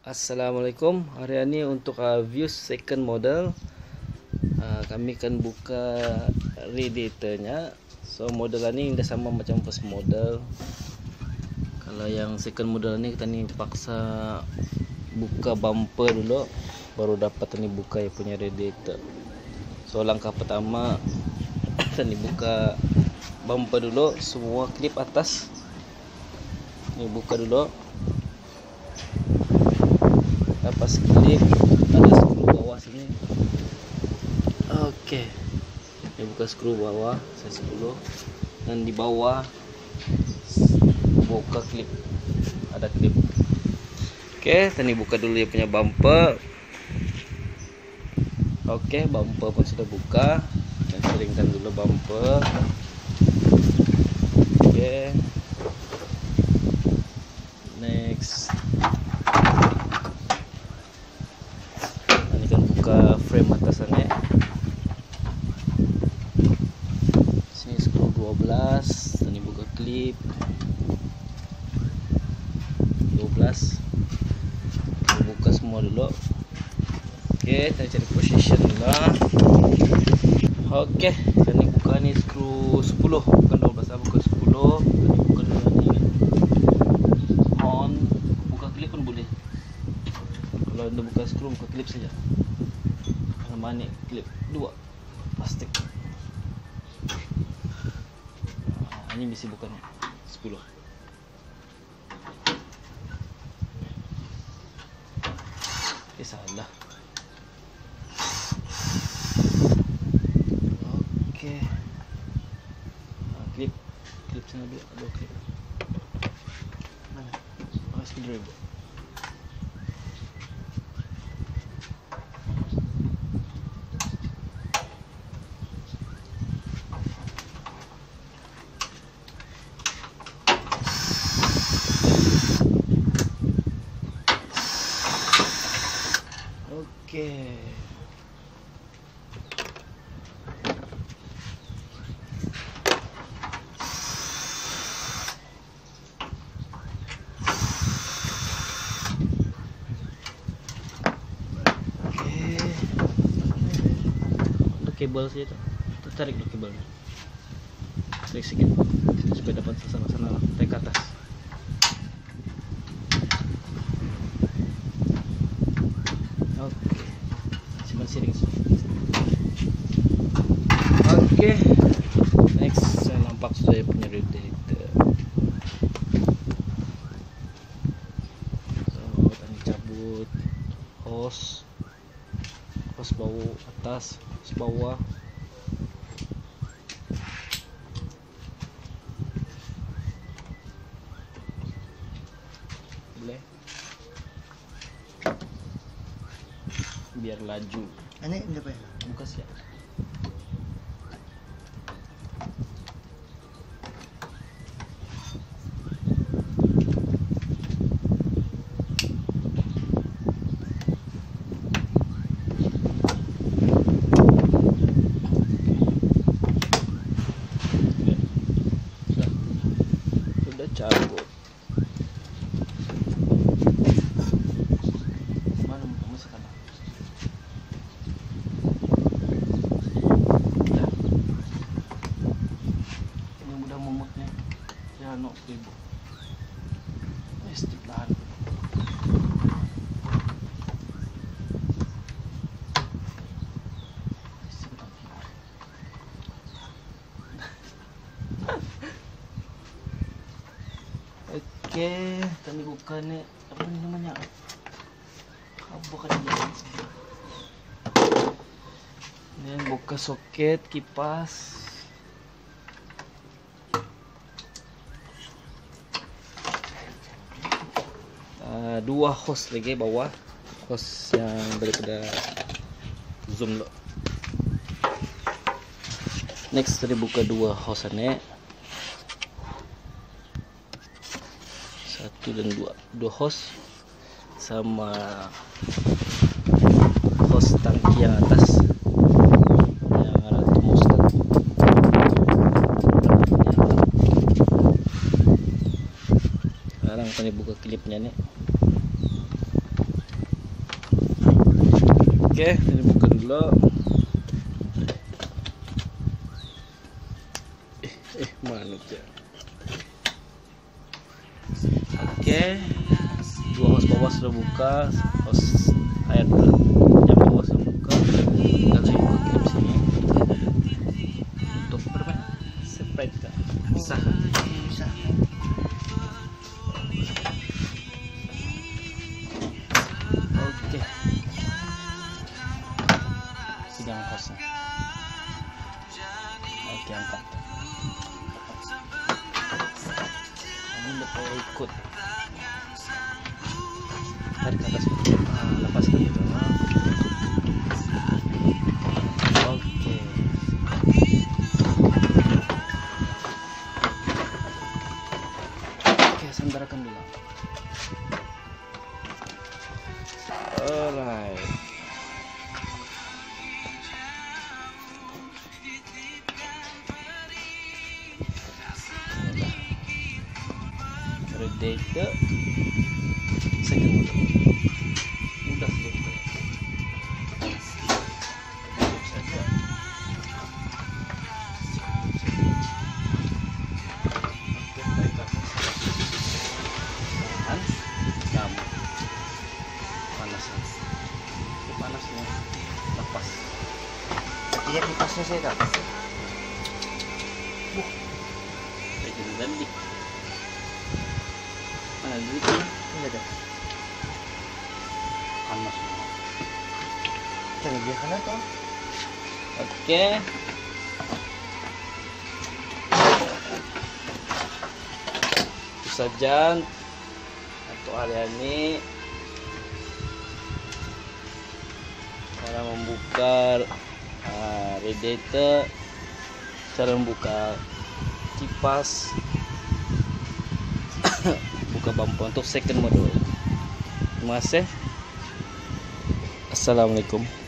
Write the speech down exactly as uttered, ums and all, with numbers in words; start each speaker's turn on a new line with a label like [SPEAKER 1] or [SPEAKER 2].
[SPEAKER 1] Assalamualaikum. Hari ini untuk uh, view second model, uh, kami akan buka radiatornya. So model ini tidak sama macam first model. Kalau yang second model ini kita ni paksa buka bumper dulu, baru dapat ni buka yang punya radiator. So langkah pertama kita ni buka bumper dulu, semua klip atas ni buka dulu. Lepas klip ada skru bawah sini. Okey, dia buka skru bawah saya sepuluh, dan di bawah buka klip, ada klip. Okey, tadi buka dulu dia punya bumper. Okey, bumper pun sudah buka, dan seringkan dulu bumper. Okey, next buka frame atasannya. Sini skru dua belas, ini buka klip dua belas, buka semua dulu. Oke, kita cari position dulu. Oke, ini buka nih skru sepuluh, bukan dua belas, buka sepuluh. Ini buka dulu ini on, buka klip pun boleh. Kalau anda buka skru, buka klip saja. Manik klip dua plastik. Nah, ini mesti bukan sepuluh. Eh salah. Oke. Nah, klip klip sana dulu, ada klip. Mana? Oh, screwdriver. Oke. Oke. Kabel sih itu. Tarik dulu kabelnya. Tarik sedikit supaya dapat sana-sana tarik ke atas. Oke, simpan siring. Oke, next saya nampak sudah punya radiator. So, tadi cabut hose, hose bawah atas, hose bawah. Boleh. Biar laju.
[SPEAKER 2] Ini berapa ya?
[SPEAKER 1] Buka siap. Sudah. Sudah cabut. Mana masih kan? Momotnya ya no ribu estik lahan. Oke, tadi buka nih apa namanya, buka dia ini, buka soket kipas. Uh, dua hose lagi bawah, hose yang daripada zoom lo. Next tadi buka dua hose ane, satu dan dua, dua hose sama hose tangki yang atas yang ada termostat. Sekarang tadi buka klipnya nih. Oke, ini buka dulu. Eh, eh mana aja. Oke, dua hos bawah sudah buka, hos air yang bawah sudah buka. Tinggal saya buka klip sini untuk bermain sepeda. Sah, sah. Oke, sidang hosnya. Oke, angkat. Ini udah ikut. Tarik ke atas. Ah, lepaskan dulu. Oke. Oke, sandarkan dulu. Alright. Radiator second motor. Mudah sekali. Saja. Kamu panas, panasnya lepas.
[SPEAKER 2] Iya, dipasnya saya tak.
[SPEAKER 1] Buh, kayak jadi tadi. Mana duitnya?
[SPEAKER 2] Ini ada.
[SPEAKER 1] Panas.
[SPEAKER 2] Jangan biarkan atau?
[SPEAKER 1] Oke. Itu saja untuk area ini. Cara membuka uh, radiator, cara membuka kipas, buka bumper untuk second model. Terima kasih. Assalamualaikum.